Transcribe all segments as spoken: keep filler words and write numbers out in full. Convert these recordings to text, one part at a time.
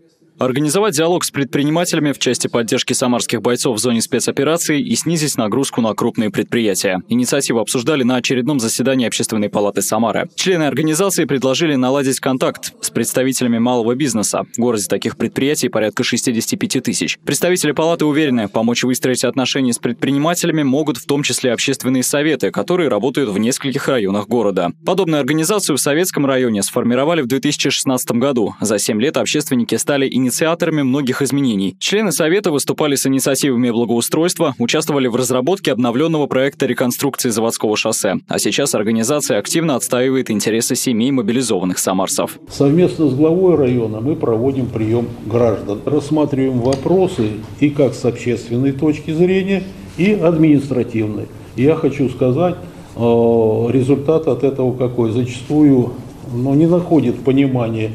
Организовать диалог с предпринимателями в части поддержки самарских бойцов в зоне спецоперации и снизить нагрузку на крупные предприятия. Инициативу обсуждали на очередном заседании Общественной палаты Самары. Члены организации предложили наладить контакт с представителями малого бизнеса. В городе таких предприятий порядка шестидесяти пяти тысяч. Представители палаты уверены, помочь выстроить отношения с предпринимателями могут в том числе общественные советы, которые работают в нескольких районах города. Подобную организацию в Советском районе сформировали в две тысячи шестнадцатом году. За семь лет общественники стали инициаторами многих изменений. Члены совета выступали с инициативами благоустройства, участвовали в разработке обновленного проекта реконструкции заводского шоссе. А сейчас организация активно отстаивает интересы семей мобилизованных самарцев. Совместно с главой района мы проводим прием граждан. Рассматриваем вопросы и как с общественной точки зрения, и административной. Я хочу сказать, результат от этого какой? Зачастую ну, не находит понимания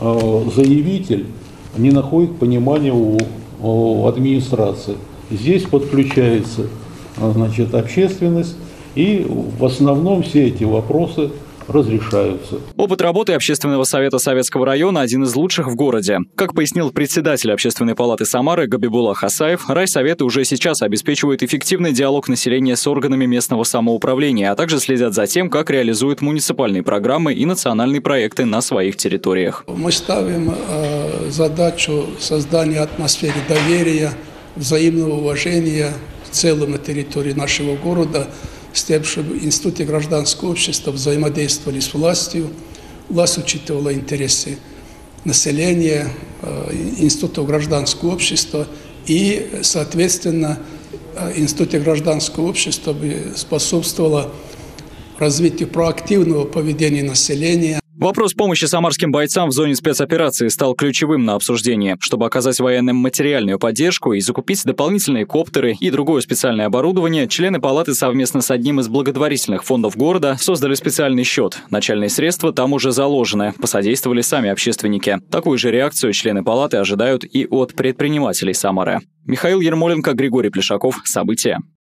заявитель, не находит понимания у, у администрации. Здесь подключается значит, общественность, и в основном все эти вопросы разрешаются. Опыт работы Общественного совета Советского района один из лучших в городе. Как пояснил председатель Общественной палаты Самары Габибулла Хасаев, райсоветы уже сейчас обеспечивают эффективный диалог населения с органами местного самоуправления, а также следят за тем, как реализуют муниципальные программы и национальные проекты на своих территориях. Мы ставим э, задачу создания атмосферы доверия, взаимного уважения в целом на территории нашего города, с тем, чтобы институты гражданского общества взаимодействовали с властью, власть учитывала интересы населения, институтов гражданского общества и, соответственно, институты гражданского общества способствовало развитию проактивного поведения населения. Вопрос помощи самарским бойцам в зоне спецоперации стал ключевым на обсуждении. Чтобы оказать военным материальную поддержку и закупить дополнительные коптеры и другое специальное оборудование, члены палаты совместно с одним из благотворительных фондов города создали специальный счет. Начальные средства там уже заложены, посодействовали сами общественники. Такую же реакцию члены палаты ожидают и от предпринимателей Самары. Михаил Ермоленко, Григорий Плешаков. События.